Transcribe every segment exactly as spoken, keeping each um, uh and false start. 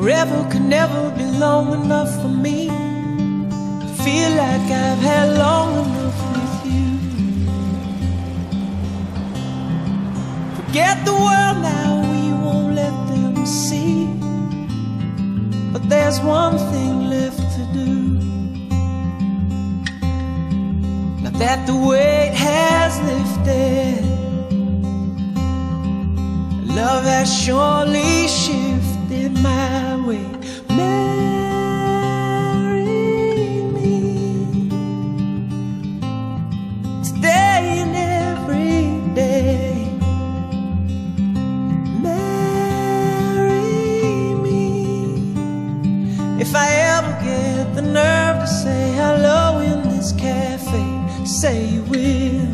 Forever could never be long enough for me to feel like I've had long enough with you. Forget the world now, we won't let them see. But there's one thing left to do. Now that the weight has lifted, love has surely shifted my way. Marry me today and every day. Marry me. If I ever get the nerve to say hello in this cafe, say you will.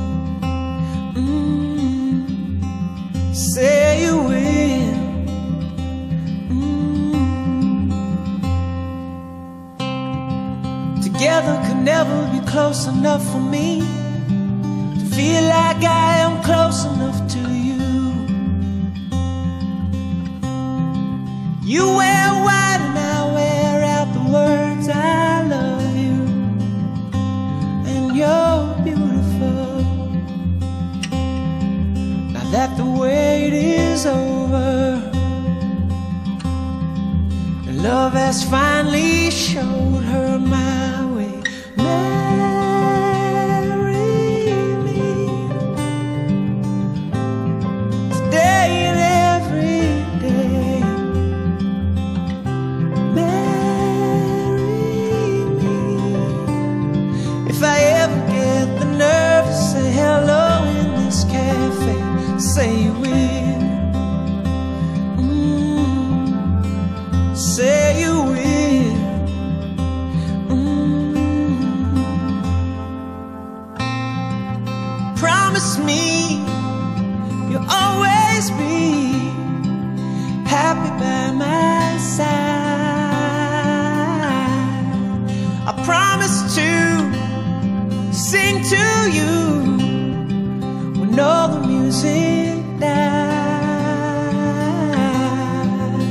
Mm, say you will. Mm. Together could never be close enough for me to feel like I am close enough to you. You wear white and I wear out the words I love you, and you're beautiful. Now that the wait is over, and love has finally showed her my way. Marry me today and every day. If I ever get the nerve to say hello in this cafe, say you will. Mm, say you will. Mm. Promise me you'll always be happy by my side. I promise to sing to you when all the music dies.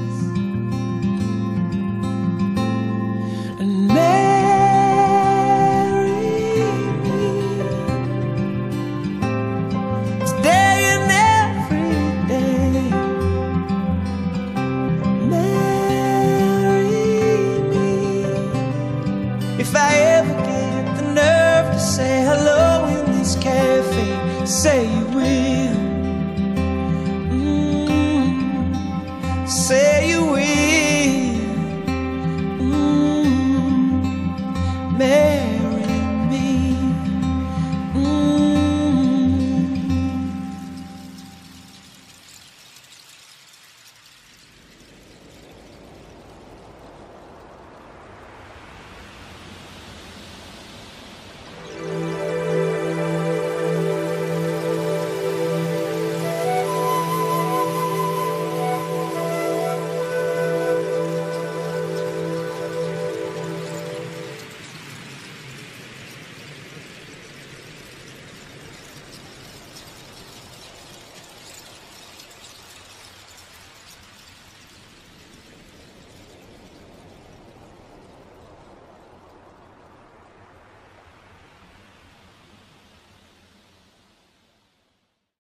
And marry me today and every day. Marry me. If I ever get the nerve to say hello in this cafe, say you will.